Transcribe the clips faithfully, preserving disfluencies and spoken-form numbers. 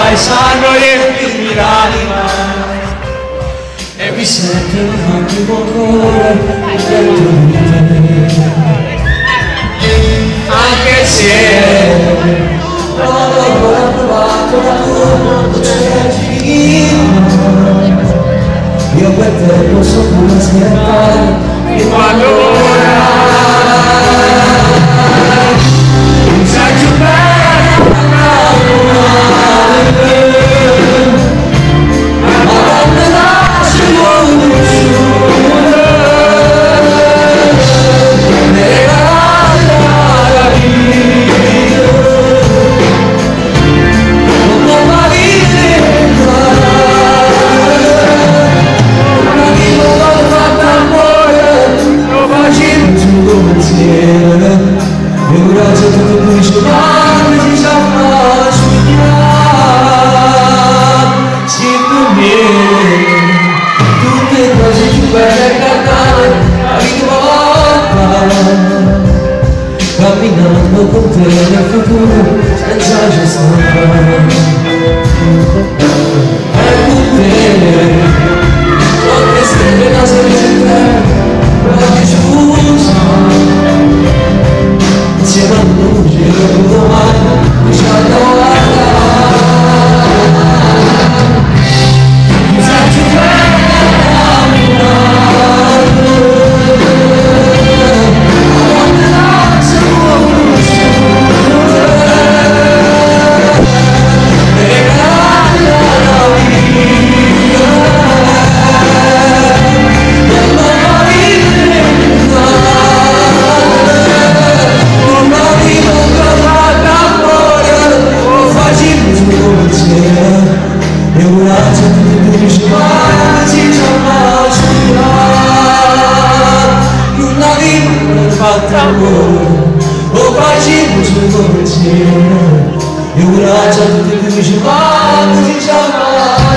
e sanno riempirmi l'anima e mi sento un attimo ancora dentro di te, anche se non ho ancora provato la tua voce divina. Io per te posso pure aspettare fino a ora. Such a bad camminando con te nel futuro senza gestire e con te troppe stelle da sorridere però diffusa insieme a luce e domani mi ci o facciamo sul tuo pensiero e ora già tutti i tuoi sciamani si chiamano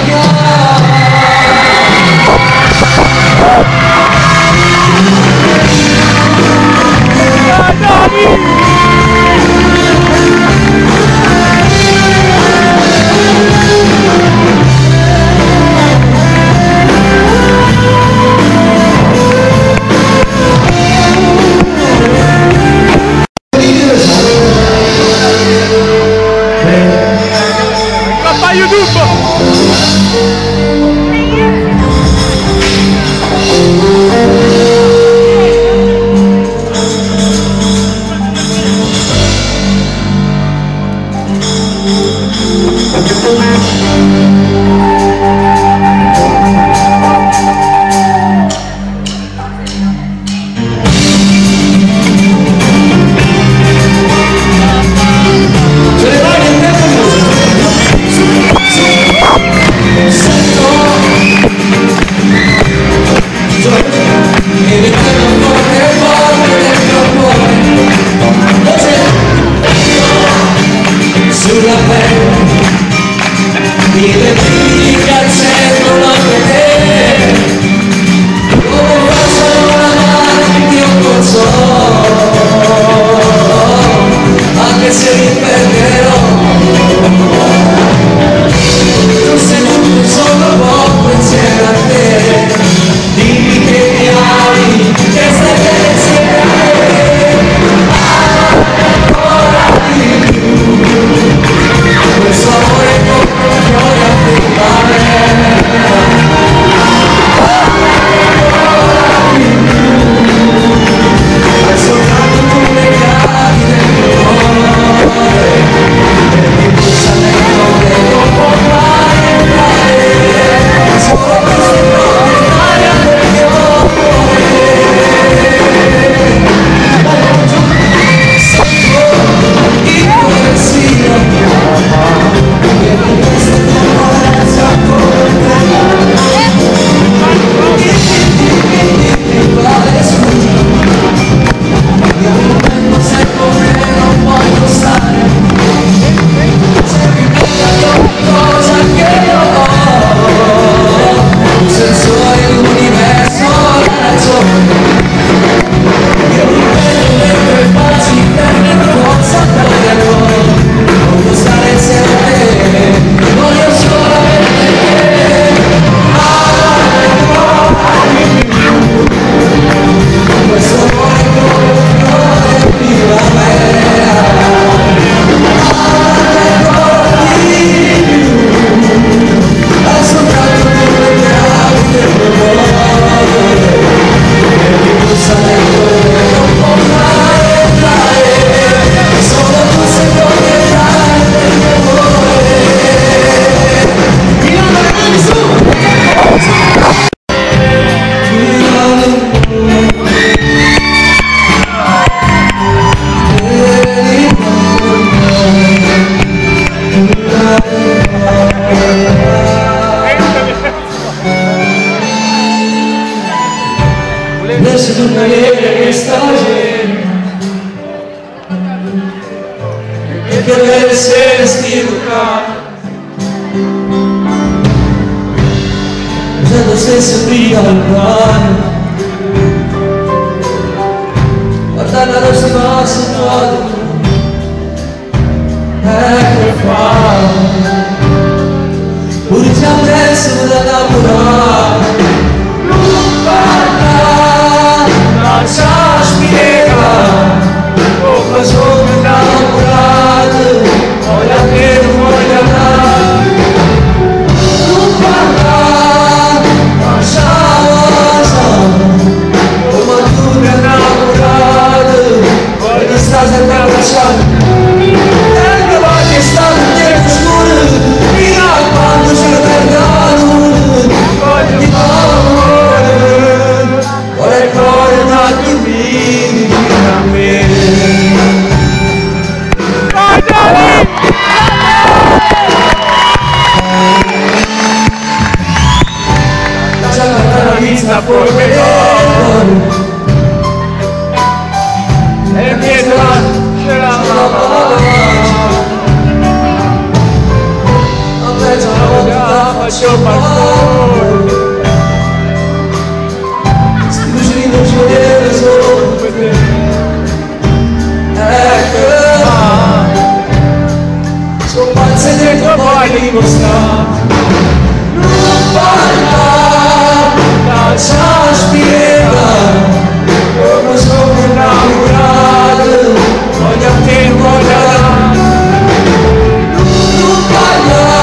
sulla pelle mi vedi che accendono anche te come faccio una mano che io non so anche se mi perderò tu sei tutto solo poco insieme a te dimmi che mi ami che stai bene insieme a me ancora di più questo amore con fiore a te giornaliere questa gente e che deve essere schivucata usando stesso prima al pane guardando la prossima settimana ecco qua pure già presso da lavorare non parla non sa spiegare come sono innamorato voglio che non voglio andare non parla non sa come tu mi hai innamorato voglio stare sempre abbracciato che sta nel tempo scuro fino a quando ce lo perdono voglio di amore vuole il cuore da dormire a me lasciamo la vista poi vedere e pietra ce la mamma faccio parlare scusi non ci vedere solo per te ecco sono pazze dentro poi dimostrare non parla non sa spiegare come sono innamorato voglio a te voglio a non parla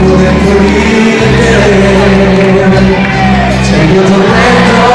dentro di te, sei il mio tormento.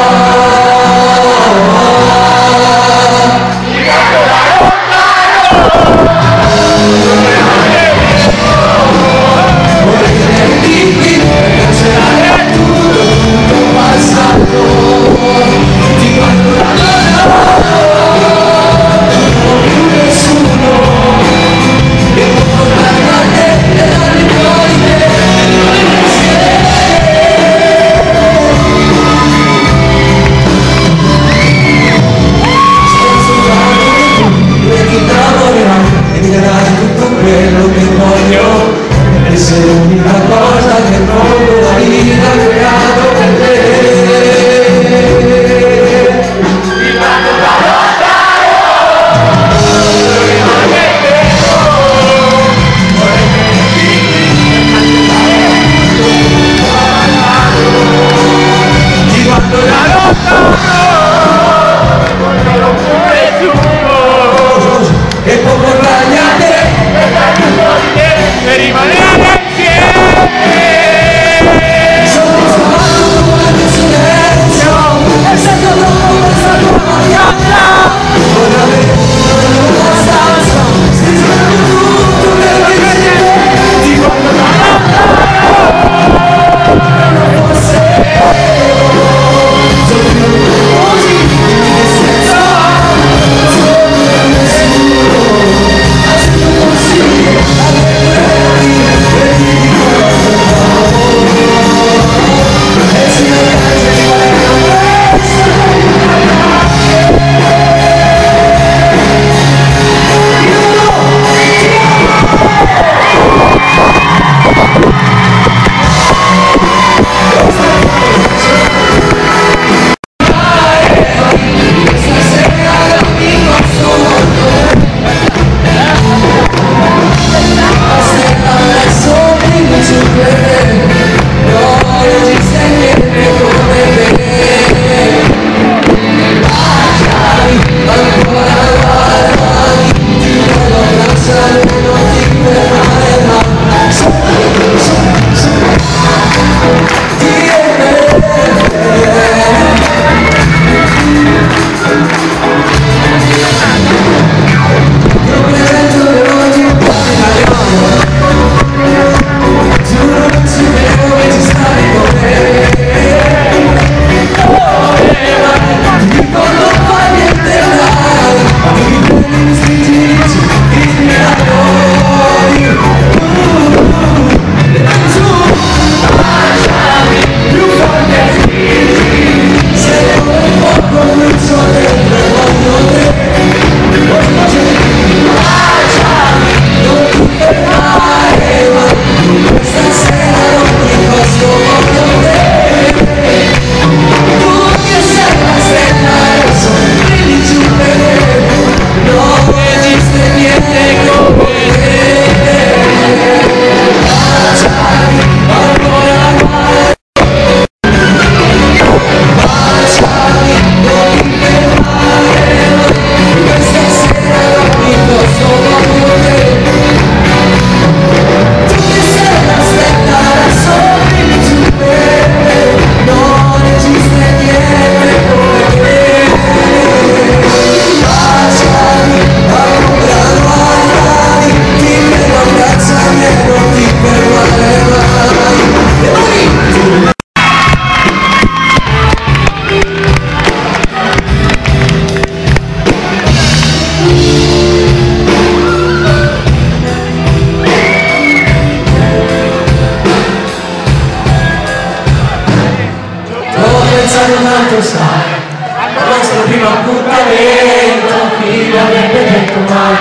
Tanto sai, al nostro primo appuntamento, chi l'avrebbe detto mai,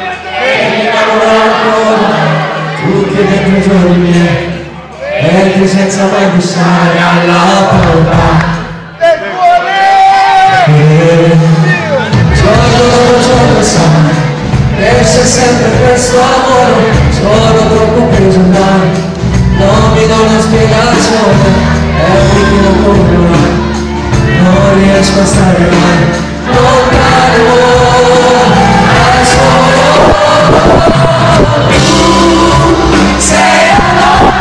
e mi innamorò ancora, tutti dentro i giorni miei, entri senza mai bussare alla porta. E giorno dopo giorno sai, cresce sempre questo amore, sono troppo preso ormai, non mi do una spiegazione, è un liquido come non riesco a stare mai lontano da solo. Tu sei la notte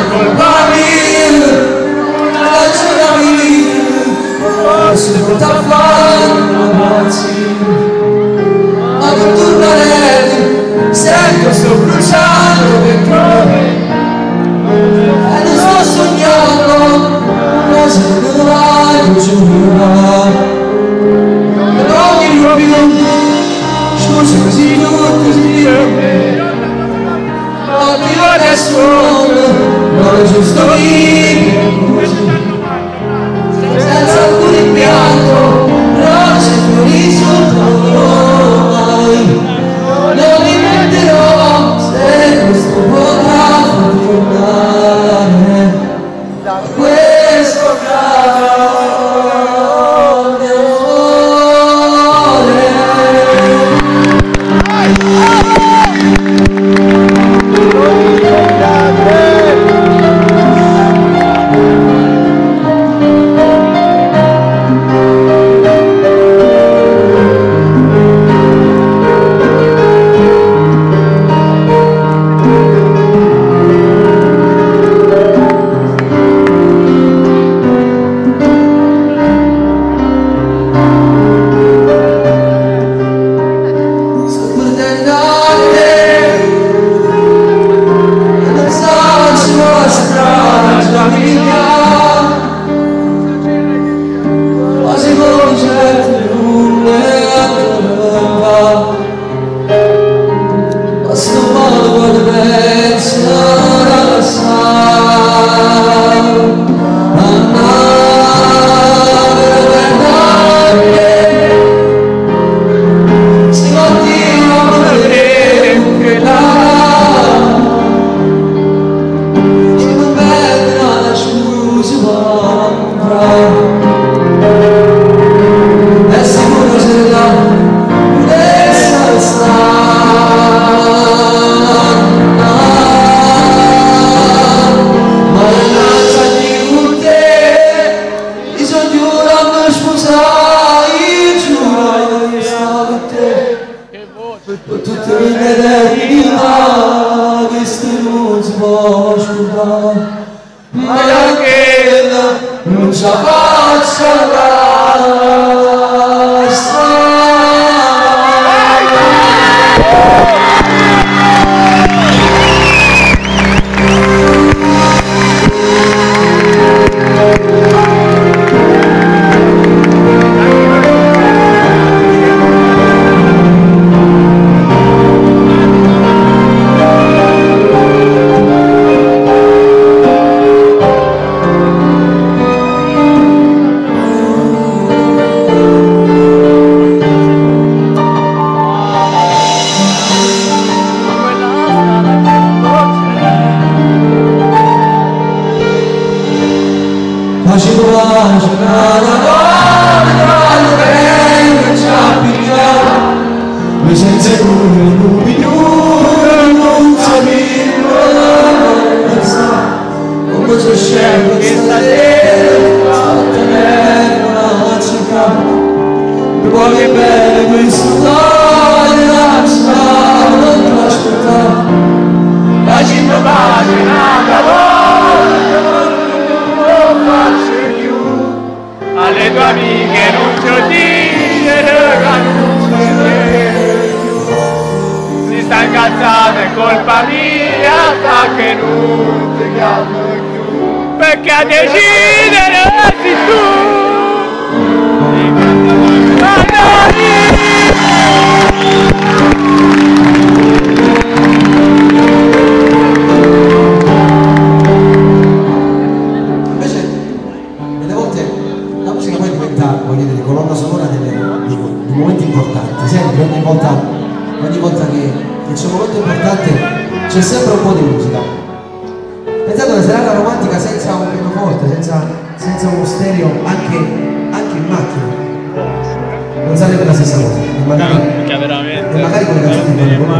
colpa mia, ragione mia, si porta a fare una pazzia, ma non tornerete, sento sto bruciando dentro me, e non sto sognando, ma se ne vai, giuro. Scusi così tutti ma io adesso non è giusto vivere così senza alcun rimpianto rose fiori sotto mai non li metterò se questo potrà funzionare questo grande tutte le eternità queste non si può ascoltare ma anche non ci faccia la senza cui non mi non sapere come c'è scelto questa sera tenere una città dopo che bene questo cuore lasciare non ascoltare la città paginata non farci più alle tue amiche non ti dire non ci sta incazzata è colpa mia che non ti chiamo più perché a decidere sei tu invece delle volte la musica poi diventa, voglio dire, colonna sonora delle, di, di momenti importanti, sempre ogni volta ogni volta che che c'è un momento importante c'è sempre un po' di musica. Pensate a una serata romantica senza un pianoforte, senza, senza uno stereo, anche, anche in macchina non sarebbe la stessa cosa e magari, no, veramente, e magari con le canzoni che non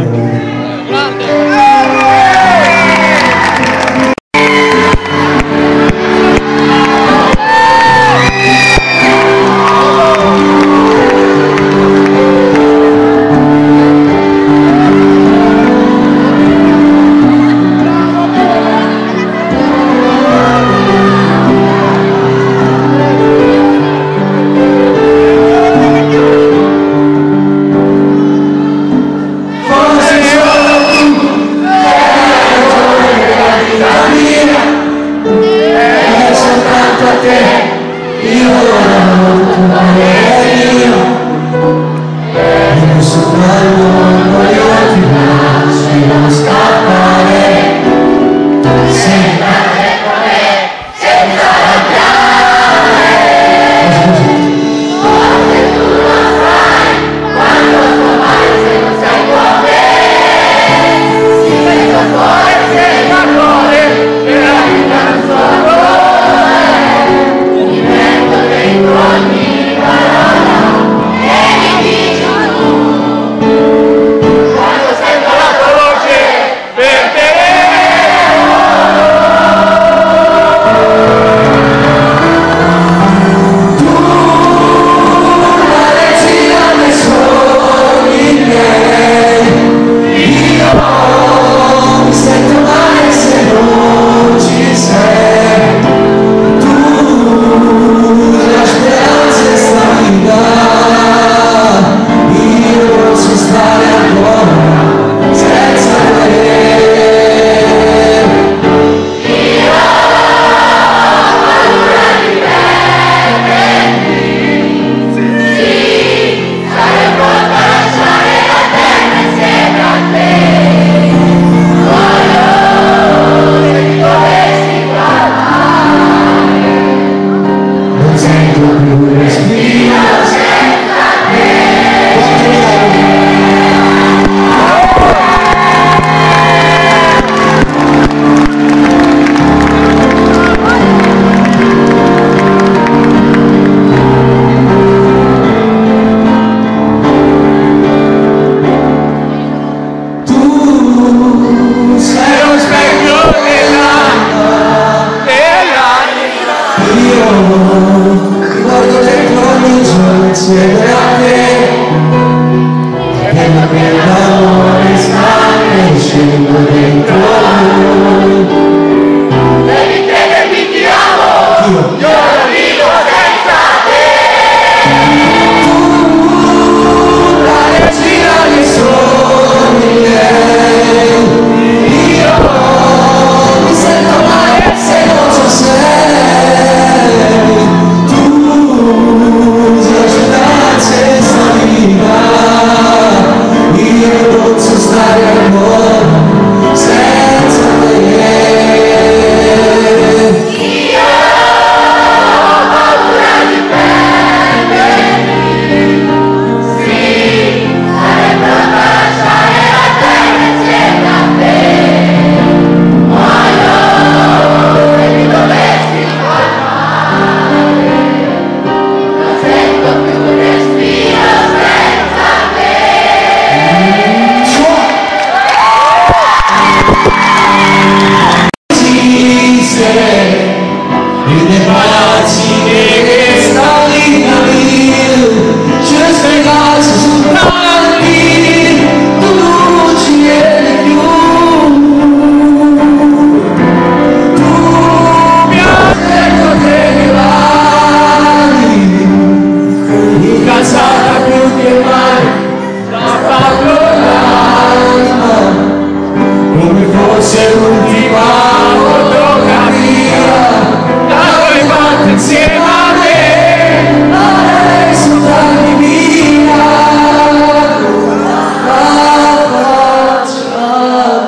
forse l'ultima fotografia da due volte insieme a me, adesso dai via la faccia.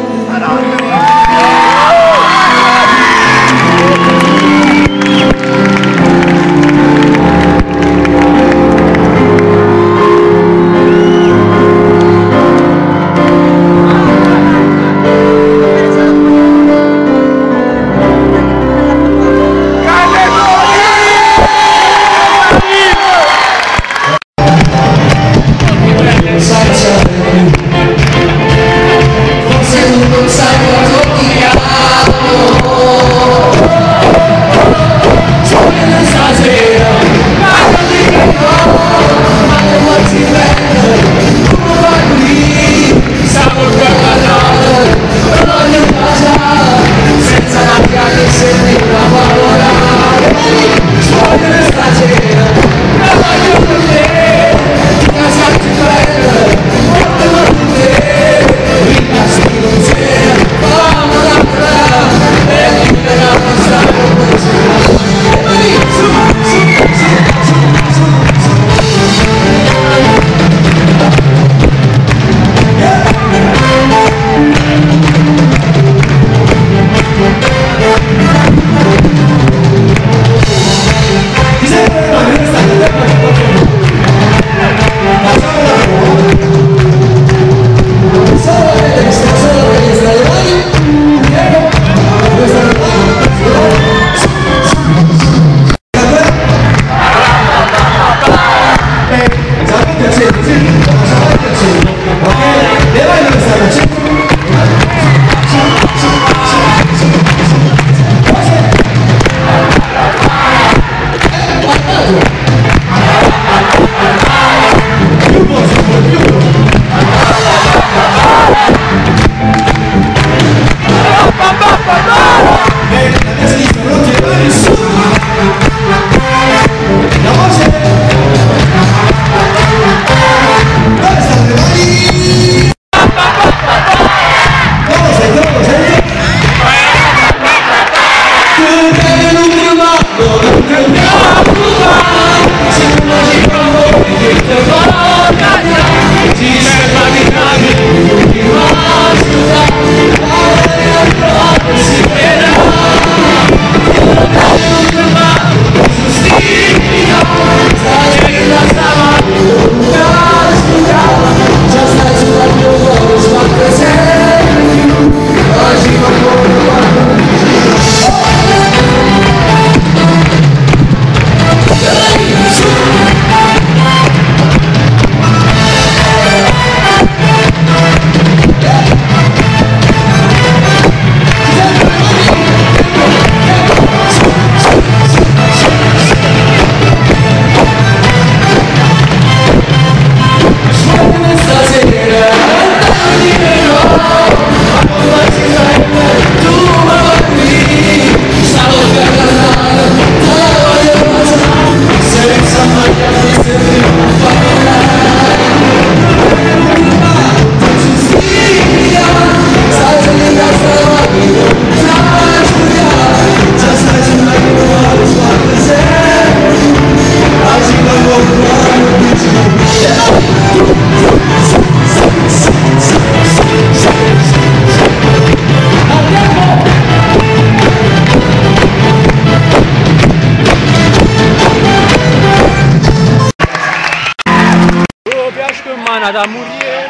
Da morire.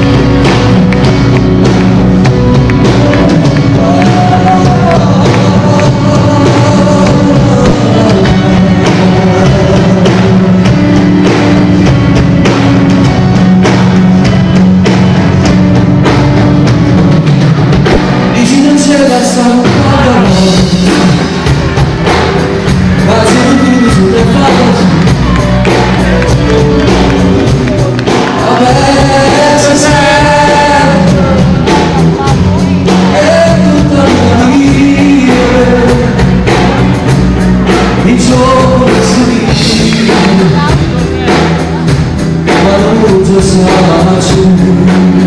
Oh, amaci